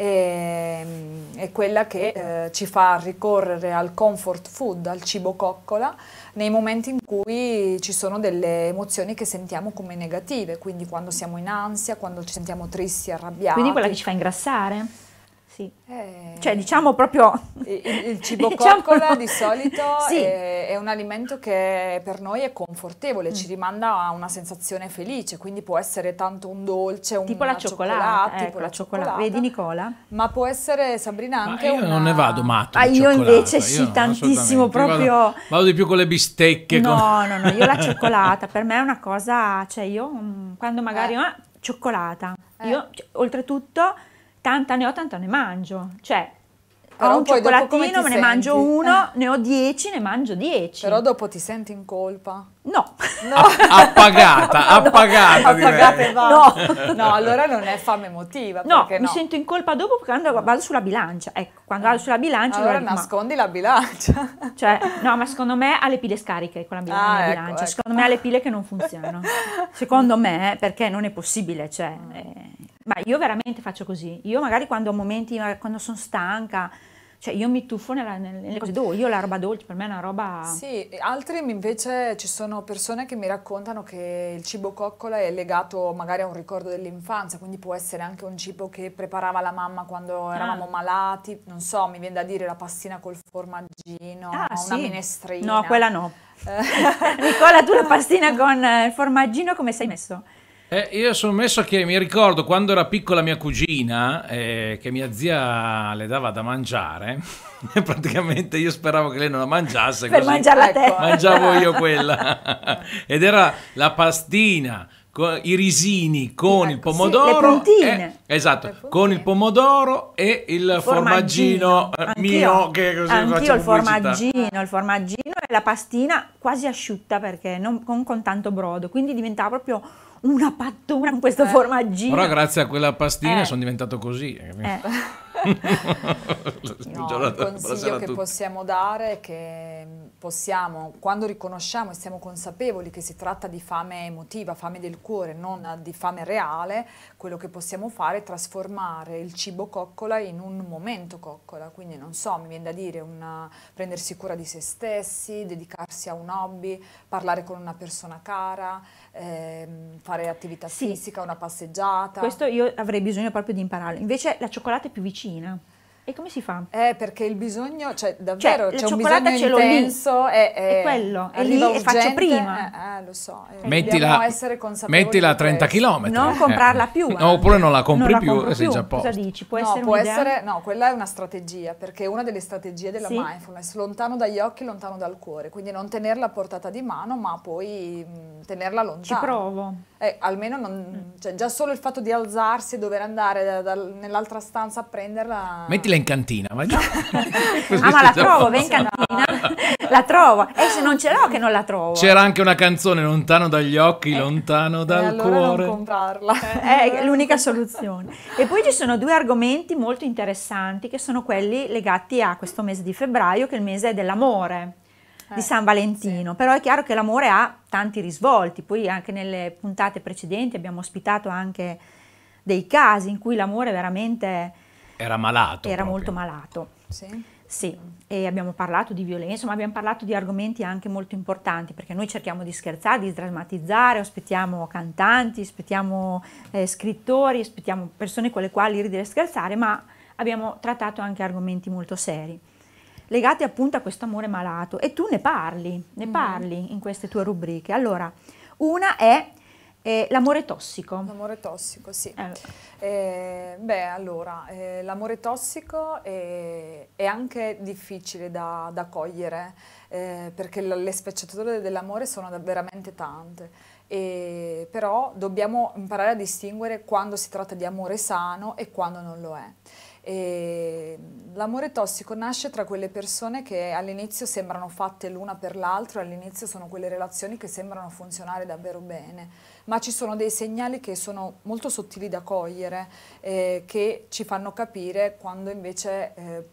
e, è quella che eh, ci fa ricorrere al comfort food, al cibo coccola, nei momenti in cui ci sono delle emozioni che sentiamo come negative, quindi quando siamo in ansia, quando ci sentiamo tristi, arrabbiati. Quindi quella che ci fa ingrassare? Sì. Eh, cioè diciamo proprio il, il cibo diciamo... coccola di solito sì. è, è un alimento che per noi è confortevole, mm. ci rimanda a una sensazione felice, quindi può essere tanto un dolce, un tipo la cioccolata, ecco, tipo la cioccolata. cioccolata. Vedi Nicola? Ma può essere, Sabrina, anche ma io una... non ne vado matto. Ah, io invece sì, io tantissimo proprio. Vado, vado di più con le bistecche. No, con... no, no, io la cioccolata per me è una cosa, cioè io quando magari eh. ah, cioccolata, eh. io cioè, oltretutto tanta ne ho, tanta ne mangio, cioè però ho un poi cioccolatino, me senti? ne mangio uno, ne ho dieci, ne mangio dieci. Però dopo ti senti in colpa? No. no. Appagata, appagata. No, appagata no. no, allora non è fame emotiva. No, no, mi sento in colpa dopo quando vado sulla bilancia. Ecco, quando vado sulla bilancia... Allora, allora nascondi ma... la bilancia. Cioè, no, ma secondo me ha le pile scariche con la bilancia. Ah, la ecco, bilancia. ecco. Secondo me ha le pile che non funzionano. Secondo me, perché non è possibile, cioè... Eh, ma io veramente faccio così. Io magari quando ho momenti, quando sono stanca... Cioè io mi tuffo nella, nelle cose dolci, io la roba dolce per me è una roba... Sì, altri invece ci sono persone che mi raccontano che il cibo coccola è legato magari a un ricordo dell'infanzia, quindi può essere anche un cibo che preparava la mamma quando eravamo ah. malati, non so, mi viene da dire la pastina col formaggino, ah, una sì. minestrina. No, quella no. Nicola, tu la pastina con il formaggino come sei messo? Eh, io sono messo che mi ricordo quando era piccola mia cugina, eh, che mia zia le dava da mangiare, e praticamente io speravo che lei non la mangiasse, per così mangiarla te. mangiavo io quella. Ed era la pastina, con i risini con ecco, il pomodoro, sì, le puntine. Eh, esatto, puntine. Con il pomodoro e il, il formaggino, formaggino mio, che così anch'io il formaggino, il formaggino e la pastina quasi asciutta perché non con, con tanto brodo, quindi diventava proprio una pattuna con questo eh. formaggino. Però grazie a quella pastina eh. sono diventato così. Eh. No, il consiglio che possiamo dare è che possiamo, quando riconosciamo e siamo consapevoli che si tratta di fame emotiva, fame del cuore, non di fame reale, quello che possiamo fare è trasformare il cibo coccola in un momento coccola, quindi non so, mi viene da dire una, prendersi cura di se stessi, dedicarsi a un hobby, parlare con una persona cara, ehm, fare attività sì. fisica, una passeggiata. Questo io avrei bisogno proprio di impararlo, invece la cioccolata è più vicina. E come si fa? Eh, perché il bisogno, cioè davvero, cioè, c'è un bisogno intenso, è, è, è quello, è lì e faccio prima. Eh, eh, lo so, eh, mettila, essere consapevoli mettila a trenta chilometri. Non comprarla più. Eh. Oppure non la compri non più la e sei già a posto. posto. Cosa dici? Può no, essere può un'idea? essere, no, quella è una strategia, perché è una delle strategie della sì? mindfulness, lontano dagli occhi, lontano dal cuore, quindi non tenerla a portata di mano, ma poi mh, tenerla lontano. Ci provo. Eh, almeno non, cioè, già solo il fatto di alzarsi e dover andare nell'altra stanza a prenderla. Mettila in cantina, vai. Ah, ma la trovo, ven in cantina, la trovo, e se non ce l'ho che non la trovo. C'era anche una canzone, lontano dagli occhi, eh. lontano dal e allora cuore. Non comprarla. È l'unica soluzione. E poi ci sono due argomenti molto interessanti che sono quelli legati a questo mese di febbraio, che è il mese dell'amore, eh, di San Valentino. Sì. Però è chiaro che l'amore ha tanti risvolti, poi anche nelle puntate precedenti abbiamo ospitato anche dei casi in cui l'amore veramente era malato. Era proprio. molto malato. Sì. Sì, e abbiamo parlato di violenza, ma abbiamo parlato di argomenti anche molto importanti, perché noi cerchiamo di scherzare, di drammatizzare, aspettiamo cantanti, aspettiamo eh, scrittori, aspettiamo persone con le quali ridere e scherzare, ma abbiamo trattato anche argomenti molto seri, legati appunto a questo amore malato, e tu ne parli, ne parli in queste tue rubriche. Allora, una è E l'amore tossico? L'amore tossico, sì. Eh. Eh, beh, allora, eh, l'amore tossico è, è anche difficile da, da cogliere, eh, perché l- le sfaccettature dell'amore sono da- veramente tante. E, però dobbiamo imparare a distinguere quando si tratta di amore sano e quando non lo è. E l'amore tossico nasce tra quelle persone che all'inizio sembrano fatte l'una per l'altro, all'inizio sono quelle relazioni che sembrano funzionare davvero bene, ma ci sono dei segnali che sono molto sottili da cogliere, eh, che ci fanno capire quando invece eh,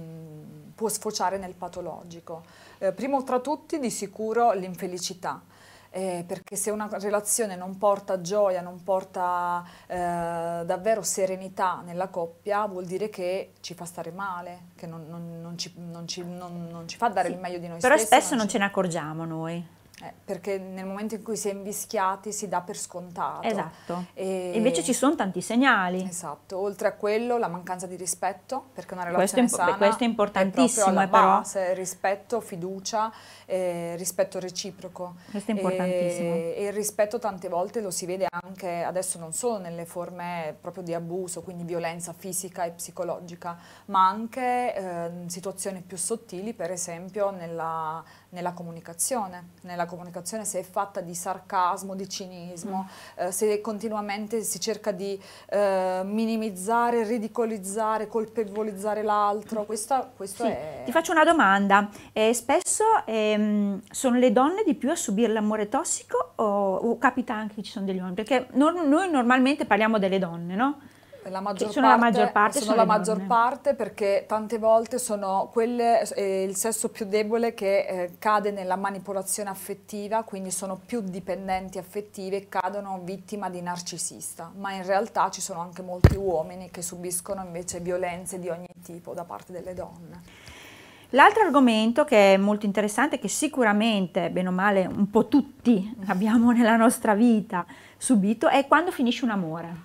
mh, può sfociare nel patologico. Eh, primo tra tutti di sicuro l'infelicità. Eh, perché se una relazione non porta gioia, non porta eh, davvero serenità nella coppia, vuol dire che ci fa stare male, che non, non, non, ci, non, ci, non, non ci fa dare Sì, il meglio di noi però stessi. spesso non ci... ce ne accorgiamo noi. Eh, perché nel momento in cui si è invischiati si dà per scontato. Esatto. E... Invece ci sono tanti segnali. Esatto, oltre a quello la mancanza di rispetto, perché una Questo è relazione imp- sana beh, questo è importantissimo, è proprio alla eh, però. base, rispetto, fiducia, eh, rispetto reciproco. Questo è importantissimo. E, e il rispetto tante volte lo si vede anche adesso non solo nelle forme proprio di abuso, quindi violenza fisica e psicologica, ma anche eh, in situazioni più sottili, per esempio nella, nella comunicazione. Nella comunicazione se è fatta di sarcasmo, di cinismo, mm. eh, se continuamente si cerca di eh, minimizzare, ridicolizzare, colpevolizzare l'altro, questo, questo Sì. è... Ti faccio una domanda, eh, spesso ehm, sono le donne di più a subire l'amore tossico o, o capita anche che ci sono degli uomini? Perché non- noi normalmente parliamo delle donne, no? La maggior sono parte, la maggior parte, sono sono la le maggior donne. parte perché tante volte sono quelle, eh, il sesso più debole che eh, cade nella manipolazione affettiva, quindi sono più dipendenti affettive e cadono vittima di narcisista, ma in realtà ci sono anche molti uomini che subiscono invece violenze di ogni tipo da parte delle donne. L'altro argomento che è molto interessante, che sicuramente, bene o male, un po' tutti abbiamo nella nostra vita subito, è quando finisce un amore.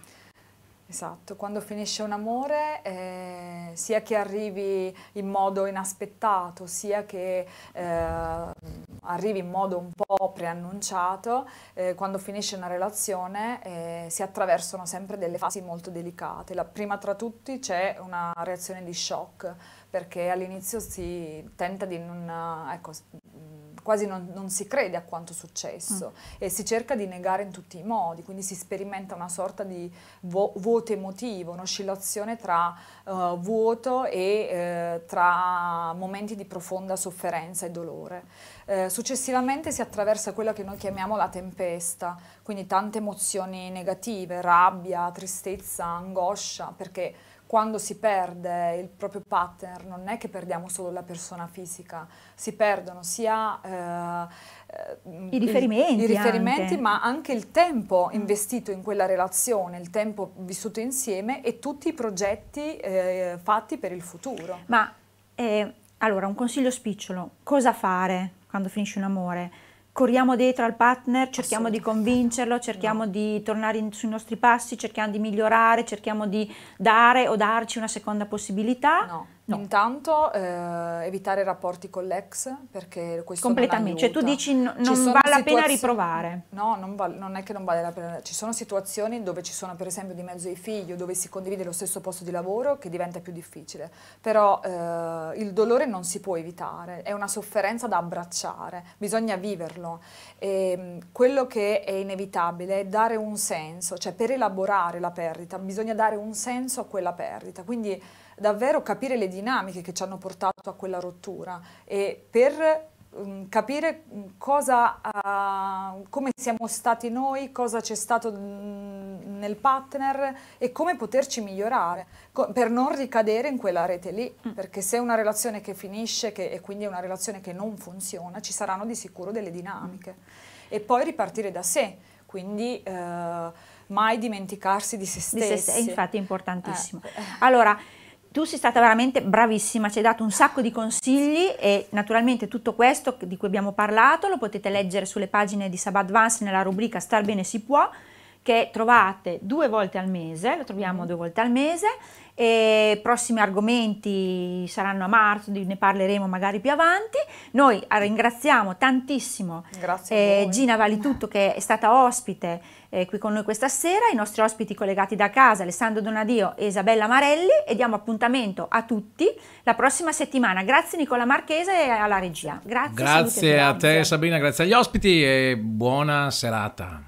Esatto, quando finisce un amore, eh, sia che arrivi in modo inaspettato, sia che eh, arrivi in modo un po' preannunciato, eh, quando finisce una relazione eh, si attraversano sempre delle fasi molto delicate. La prima tra tutti c'è una reazione di shock, perché all'inizio si tenta di non... Ecco, quasi non, non si crede a quanto successo mm. e si cerca di negare in tutti i modi, quindi si sperimenta una sorta di vo- vuoto emotivo, un'oscillazione tra uh, vuoto e uh, tra momenti di profonda sofferenza e dolore. Uh, successivamente si attraversa quella che noi chiamiamo la tempesta, quindi tante emozioni negative, rabbia, tristezza, angoscia, perché quando si perde il proprio partner non è che perdiamo solo la persona fisica, si perdono sia eh, i riferimenti, i, i riferimenti anche. ma anche il tempo investito in quella relazione, il tempo vissuto insieme e tutti i progetti eh, fatti per il futuro. Ma eh, allora un consiglio spicciolo, cosa fare quando finisce un amore? Corriamo dietro al partner, cerchiamo di convincerlo, cerchiamo no. di tornare in, sui nostri passi, cerchiamo di migliorare, cerchiamo di dare o darci una seconda possibilità. No, no. Intanto eh, evitare rapporti con l'ex, perché questo completamente, non aiuta. Cioè tu dici no, non vale la pena riprovare. No, non, val- non è che non vale la pena. Ci sono situazioni dove ci sono per esempio di mezzo i figli, dove si condivide lo stesso posto di lavoro che diventa più difficile, però eh, il dolore non si può evitare, è una sofferenza da abbracciare, bisogna viverlo. E, quello che è inevitabile è dare un senso, cioè per elaborare la perdita bisogna dare un senso a quella perdita, quindi davvero capire le dinamiche che ci hanno portato a quella rottura e per um, capire cosa, uh, come siamo stati noi, cosa c'è stato mh, nel partner e come poterci migliorare per non ricadere in quella rete lì, mm. perché se è una relazione che finisce che, e quindi è una relazione che non funziona, ci saranno di sicuro delle dinamiche mm. e poi ripartire da sé, quindi uh, mai dimenticarsi di se stessi. Di se stessi, infatti è importantissimo. Eh. Allora, tu sei stata veramente bravissima, ci hai dato un sacco di consigli e naturalmente tutto questo di cui abbiamo parlato lo potete leggere sulle pagine di Sabadvance nella rubrica Star Bene Si Può, che trovate due volte al mese, lo troviamo due volte al mese. E prossimi argomenti saranno a marzo, ne parleremo magari più avanti. Noi ringraziamo tantissimo eh, Gina Valitutto, che è stata ospite eh, qui con noi questa sera, i nostri ospiti collegati da casa Alessandro Donadio e Isabella Marelli, e diamo appuntamento a tutti la prossima settimana. Grazie Nicola Marchese e alla regia. Grazie, grazie a te Sabrina, grazie agli ospiti e buona serata.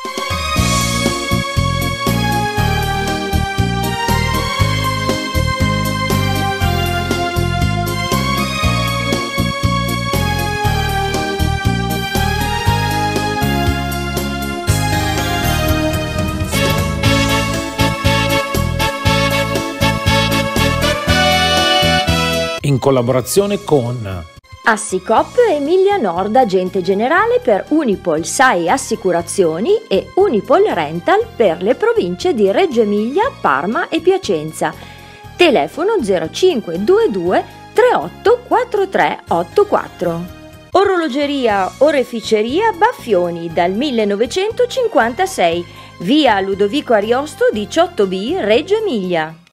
In collaborazione con Assicop Emilia Nord Agente Generale per Unipol S A E Assicurazioni e Unipol Rental per le province di Reggio Emilia, Parma e Piacenza. Telefono zero cinque due due tre otto quattro tre otto quattro. Orologeria Oreficeria Baffioni dal millenovecentocinquantasei, via Ludovico Ariosto diciotto B, Reggio Emilia.